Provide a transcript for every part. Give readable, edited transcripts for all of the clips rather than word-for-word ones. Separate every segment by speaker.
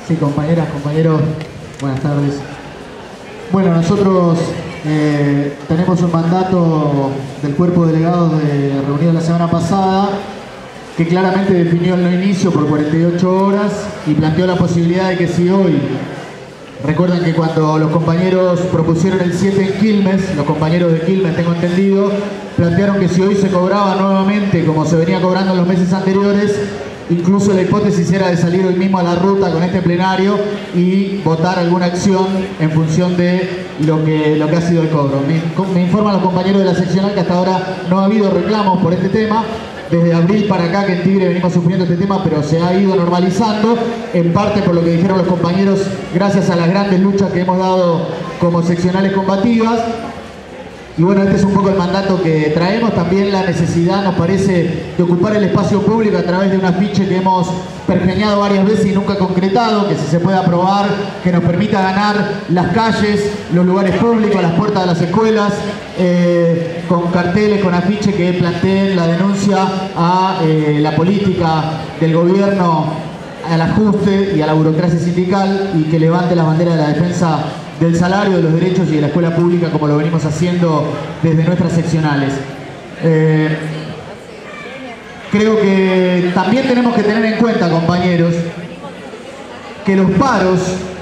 Speaker 1: Sí, compañeras, compañeros, buenas tardes. Bueno, nosotros tenemos un mandato del cuerpo delegado reunido la semana pasada que claramente definió el no inicio por 48 horas y planteó la posibilidad de que si hoy, recuerden que cuando los compañeros propusieron el 7 en Quilmes, los compañeros de Quilmes, tengo entendido, plantearon que si hoy se cobraba nuevamente como se venía cobrando en los meses anteriores, incluso la hipótesis era de salir hoy mismo a la ruta con este plenario y votar alguna acción en función de lo que ha sido el cobro. Me informan los compañeros de la seccional que hasta ahora no ha habido reclamos por este tema. Desde abril para acá que en Tigre venimos sufriendo este tema, pero se ha ido normalizando, en parte por lo que dijeron los compañeros, gracias a las grandes luchas que hemos dado como seccionales combativas. Y bueno, este es un poco el mandato que traemos, también la necesidad, nos parece, de ocupar el espacio público a través de un afiche que hemos pergeñado varias veces y nunca concretado, que si se puede aprobar, que nos permita ganar las calles, los lugares públicos, las puertas de las escuelas, con carteles, con afiche que planteen la denuncia a la política del gobierno, al ajuste y a la burocracia sindical, y que levante la bandera de la defensa del salario, de los derechos y de la escuela pública, como lo venimos haciendo desde nuestras seccionales. Creo que también tenemos que tener en cuenta, compañeros, que los paros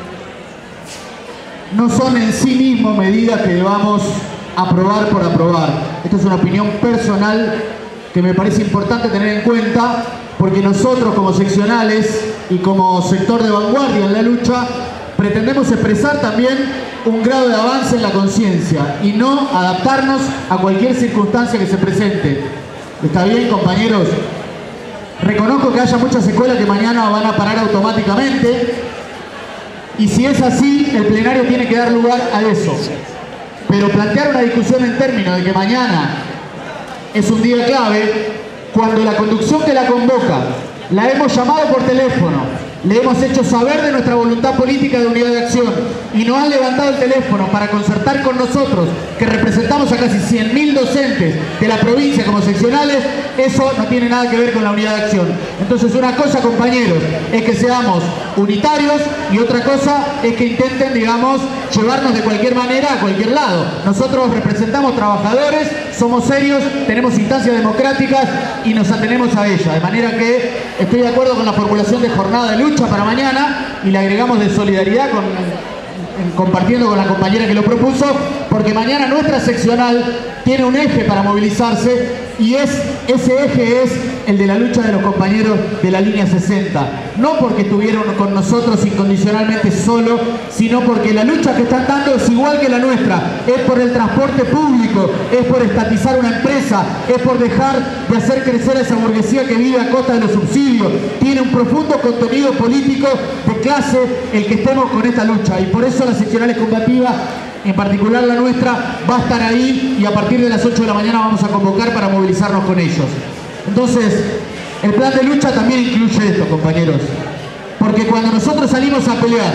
Speaker 1: no son en sí mismos medidas que debamos aprobar por aprobar. Esto es una opinión personal que me parece importante tener en cuenta, porque nosotros como seccionales y como sector de vanguardia en la lucha pretendemos expresar también un grado de avance en la conciencia y no adaptarnos a cualquier circunstancia que se presente. ¿Está bien, compañeros? Reconozco que haya muchas escuelas que mañana van a parar automáticamente, y si es así, el plenario tiene que dar lugar a eso. Pero plantear una discusión en términos de que mañana es un día clave, cuando la conducción que la convoca la hemos llamado por teléfono, le hemos hecho saber de nuestra voluntad política de unidad de acción y nos han levantado el teléfono para concertar con nosotros, que representamos a casi 100.000 docentes de la provincia como seccionales, eso no tiene nada que ver con la unidad de acción. Entonces, una cosa, compañeros, es que seamos unitarios y otra cosa es que intenten, digamos, llevarnos de cualquier manera a cualquier lado. Nosotros representamos trabajadores, somos serios, tenemos instancias democráticas y nos atenemos a ellas. De manera que estoy de acuerdo con la formulación de jornada de lucha para mañana y le agregamos de solidaridad compartiendo con la compañera que lo propuso, porque mañana nuestra seccional tiene un eje para movilizarse y ese eje es el de la lucha de los compañeros de la línea 60. No porque estuvieron con nosotros incondicionalmente solo, sino porque la lucha que están dando es igual que la nuestra. Es por el transporte público, es por estatizar una empresa, es por dejar de hacer crecer a esa burguesía que vive a costa de los subsidios. Tiene un profundo contenido político de clase el que estemos con esta lucha, y por eso las seccionales combativas, en particular la nuestra, va a estar ahí, y a partir de las 8 de la mañana vamos a convocar para movilizarnos con ellos. Entonces, el plan de lucha también incluye esto, compañeros, porque cuando nosotros salimos a pelear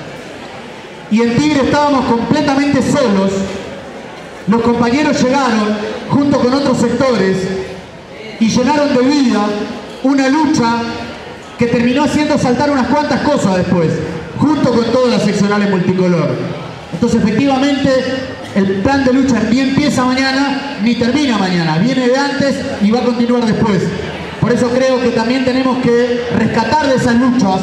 Speaker 1: y en Tigre estábamos completamente solos, los compañeros llegaron junto con otros sectores y llenaron de vida una lucha que terminó haciendo saltar unas cuantas cosas después, junto con todas las seccionales multicolor. Entonces, efectivamente, el plan de lucha ni empieza mañana ni termina mañana, viene de antes y va a continuar después. Por eso creo que también tenemos que rescatar de esas luchas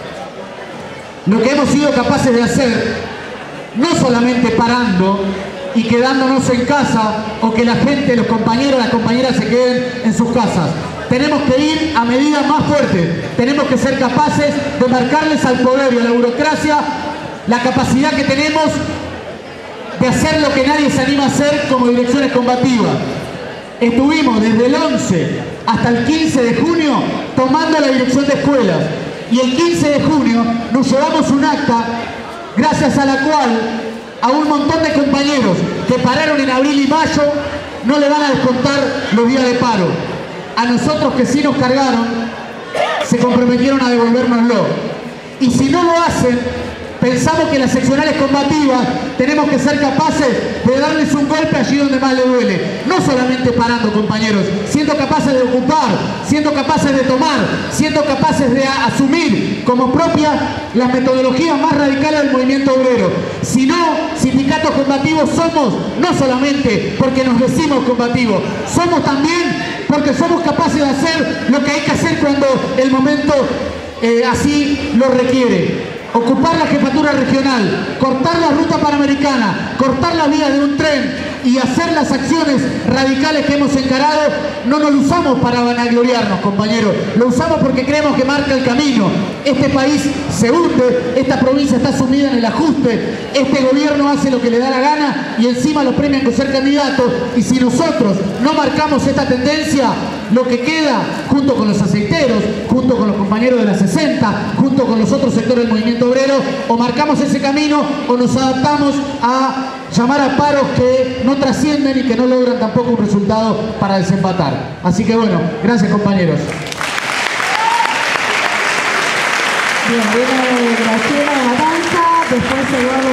Speaker 1: lo que hemos sido capaces de hacer, no solamente parando y quedándonos en casa, o que la gente, los compañeros, las compañeras se queden en sus casas. Tenemos que ir a medidas más fuertes, tenemos que ser capaces de marcarles al poder y a la burocracia la capacidad que tenemos de hacer lo que nadie se anima a hacer como direcciones combativas. Estuvimos desde el 11 hasta el 15 de junio tomando la dirección de escuelas, y el 15 de junio nos llevamos un acta gracias a la cual a un montón de compañeros que pararon en abril y mayo no le van a descontar los días de paro. A nosotros, que sí nos cargaron, se comprometieron a devolvérnoslo, y si no lo hacen Pensamos que las seccionales combativas tenemos que ser capaces de darles un golpe allí donde más le duele. No solamente parando, compañeros, siendo capaces de ocupar, siendo capaces de tomar, siendo capaces de asumir como propia las metodologías más radicales del movimiento obrero. Si no, sindicatos combativos somos, no solamente porque nos decimos combativos, somos también porque somos capaces de hacer lo que hay que hacer cuando el momento así lo requiere. Ocupar la jefatura regional, cortar la ruta panamericana, cortar la vía de un tren y hacer las acciones radicales que hemos encarado, no nos lo usamos para vanagloriarnos, compañeros. Lo usamos porque creemos que marca el camino. Este país se hunde, esta provincia está sumida en el ajuste, este gobierno hace lo que le da la gana y encima lo premian con ser candidatos. Y si nosotros no marcamos esta tendencia, lo que queda, junto con los aceiteros, junto con los compañeros de la 60, junto con los otros sectores del movimiento obrero, o marcamos ese camino o nos adaptamos a llamar a paros que no trascienden y que no logran tampoco un resultado para desempatar. Así que bueno, gracias, compañeros.
Speaker 2: Bien, viene Graciela de Matanza, después Eduardo